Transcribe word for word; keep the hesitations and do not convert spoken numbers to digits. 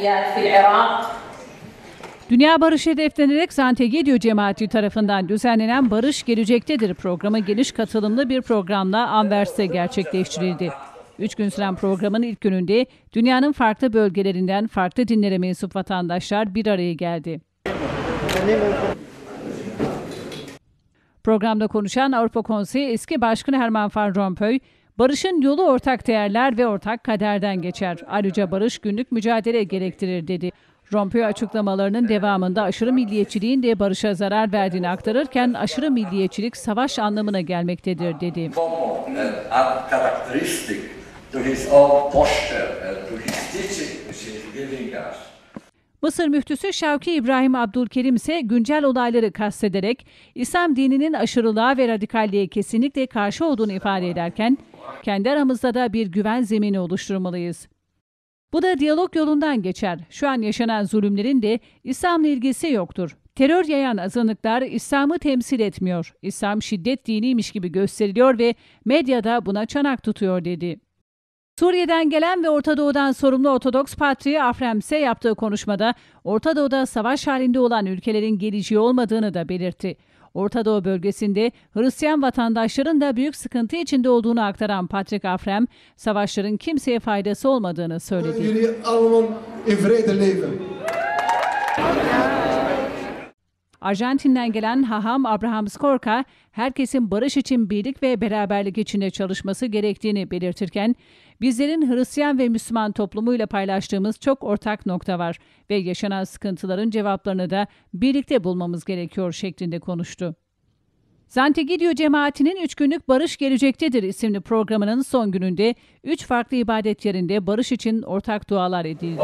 Dünya Barışı hedeflenerek Sant'Egidio cemaati tarafından düzenlenen Barış Gelecektedir programı geniş katılımlı bir programla Anvers'te gerçekleştirildi. Üç gün süren programın ilk gününde dünyanın farklı bölgelerinden farklı dinlere mensup vatandaşlar bir araya geldi. Programda konuşan Avrupa Konseyi eski Başkanı Herman Van Rompuy, barışın yolu ortak değerler ve ortak kaderden geçer. Ayrıca barış günlük mücadele gerektirir dedi. Rompuy açıklamalarının devamında aşırı milliyetçiliğin de barışa zarar verdiğini aktarırken aşırı milliyetçilik savaş anlamına gelmektedir dedi. Mısır müftüsü Şevki İbrahim Abdülkerim ise güncel olayları kastederek İslam dininin aşırılığa ve radikalliğe kesinlikle karşı olduğunu ifade ederken kendi aramızda da bir güven zemini oluşturmalıyız. Bu da diyalog yolundan geçer. Şu an yaşanan zulümlerin de İslam'la ilgisi yoktur. Terör yayan azınlıklar İslam'ı temsil etmiyor. İslam şiddet diniymiş gibi gösteriliyor ve medyada buna çanak tutuyor dedi. Suriye'den gelen ve Orta Doğu'dan sorumlu Ortodoks Patriği Afrem ise yaptığı konuşmada Orta Doğu'da savaş halinde olan ülkelerin geleceği olmadığını da belirtti. Orta Doğu bölgesinde Hristiyan vatandaşların da büyük sıkıntı içinde olduğunu aktaran Patrik Afrem, savaşların kimseye faydası olmadığını söyledi. Arjantin'den gelen Haham Abraham Skorka, herkesin barış için birlik ve beraberlik içinde çalışması gerektiğini belirtirken, bizlerin Hristiyan ve Müslüman toplumuyla paylaştığımız çok ortak nokta var ve yaşanan sıkıntıların cevaplarını da birlikte bulmamız gerekiyor şeklinde konuştu. Sant'Egidio cemaatinin üç günlük Barış Gelecektedir isimli programının son gününde üç farklı ibadet yerinde barış için ortak dualar edildi.